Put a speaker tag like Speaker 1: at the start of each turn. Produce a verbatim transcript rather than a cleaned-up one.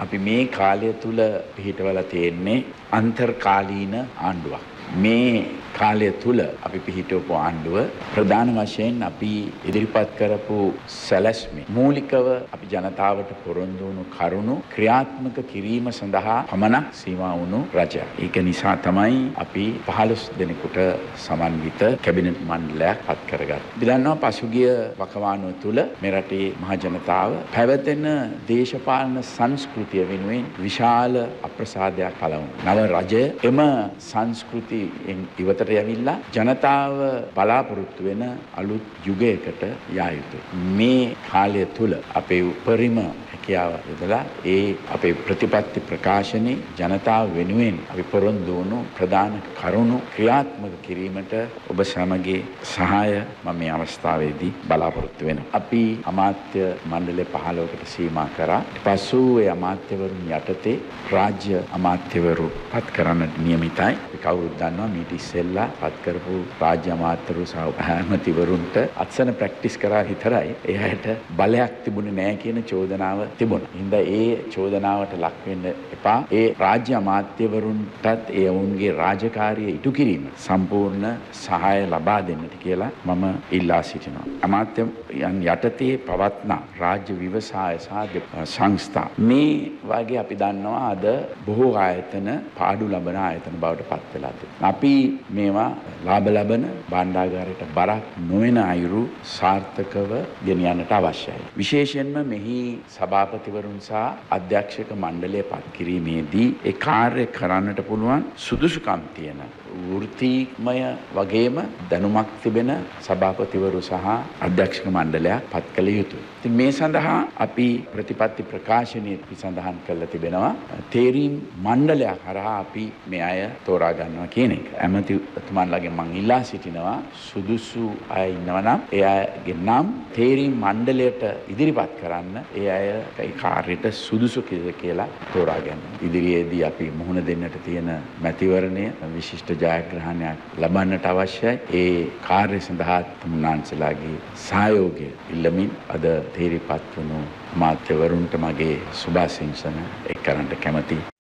Speaker 1: අපි මේ කාලය තුල පිහිටවලා තියෙන්නේ අන්තර්කාලීන ආණ්ඩුවක්. මේ කාලය තුල අපි පිහිටවපු ආණ්ඩුව ප්‍රධාන වශයෙන් අපි ඉදිරිපත් කරපු සැලැස්මේ මූලිකව අපි ජනතාවට පොරොන්දු වුණු කරුණු ක්‍රියාත්මක කිරීම සඳහා පමණක් සීමා වුණු රජයක්. ඒක නිසා තමයි අපි පහළොස් දෙනෙකුට සමන්විත කැබිනට් මණ්ඩලයක් පත් කරගත්තේ. අපි දන්නවා පසුගිය වකවානුව තුල මේ රටේ මහ ජනතාව පැවතෙන දේශපාලන සංස්කෘතිය වෙනුවෙන් විශාල අප්‍රසාදයක් පළ වුණා. නව රජය එම සංස්කෘතිය ඉවතට යවිලා ජනතාව බලාපොරොත්තු වෙන අලුත් යුගයකට යා යුතුයි. මේ කාලය තුල අපේ උපරිම හැකියාව යොදලා ඒ අපේ ප්‍රතිපත්ති ප්‍රකාශනයේ ජනතාව වෙනුවෙන් අපි පොරොන්දු වුණු ප්‍රධාන කරුණු ක්‍රියාත්මක කිරීමට ඔබ සමගයේ සහාය මම මේ අවස්ථාවේදී බලාපොරොත්තු වෙනවා. අපි අමාත්‍ය මණ්ඩලය පහළොවකට සීමා කරා. පසු ඒ අමාත්‍යවරුන් යටතේ රාජ්‍ය අමාත්‍යවරු පත් කරන්නට නියමිතයි. කවුරුත් දන්නවා මීට ඉස්සෙල්ලා පත් කරපු රාජ්‍ය අමාත්‍යවරු සහ ඇමතිවරුන්ට අත්සන ප්‍රැක්ටිස් කරා විතරයි එයාට බලයක් තිබුණේ නැහැ කියන චෝදනාව තිබුණා. හින්දා ඒ චෝදනාවට ලක් වෙන්න එපා. ඒ රාජ්‍ය අමාත්‍යවරුන්ටත් ඒ වුන්ගේ රාජකාරිය ඉටු කිරීම සම්පූර්ණ සහාය ලබා දෙන්නට කියලා මම ඉල්ලා සිටිනවා. අමාත්‍යයන් යටතේ පවත්නා රාජ්‍ය ව්‍යවසාය සහ සංස්ථා මේ වගේ අපි දන්නවා අද බොහෝ ආයතන පාඩු ලබන ආයතන බවට පත් වෙලා තියෙනවා. අපි මේවා ලාභ ලබන භාණ්ඩාගාරයට බරක් නොවන අයුරු සාර්ථකව ගෙනියන්නට අවශ්‍යයි. විශේෂයෙන්ම මෙහි සභාපතිවරුන් සහ අධ්‍යක්ෂක මණ්ඩලය පත් කිරීමේදී ඒ කාර්ය කරන්නට පුළුවන් සුදුසුකම් තියෙන වෘත්තීමය වගේම දැනුමක් තිබෙන සභාපතිවරු සහ අධ්‍යක්ෂක මණ්ඩලයක් පත් කළ යුතුයි. ඉතින් මේ සඳහා අපි ප්‍රතිපත්ති ප්‍රකාශනයේ සඳහන් කරලා තිබෙනවා තේරීම් මණ්ඩලයක් හරහා අපි මේ අය තෝරා ගන්නවා කියන එක. ඇමතිතුමන්ලාගෙන් මම ඉල්ලා සිටිනවා සුදුසු අය ඉන්නවා නම් ඒ අයගේ නම් තේරීම් මණ්ඩලයට ඉදිරිපත් කරන්න ඒ අය ඒ කාර්යයට සුදුසු කියලා තෝරා ගන්න. ඉදිරියේදී අපි මුහුණ දෙන්නට තියෙන මැතිවරණය විශිෂ්ට ජයග්‍රහණයක් ලබන්නට අවශ්‍යයි. ඒ කාර්ය සඳහා තුමුන්නාන්සලාගේ සහයෝගය ඉල්ලමින් අද තේරිපත් වුණු අමාත්‍යවරුන්ට මගේ සුභාශිංසන එක් කරන්නට කැමැතියි.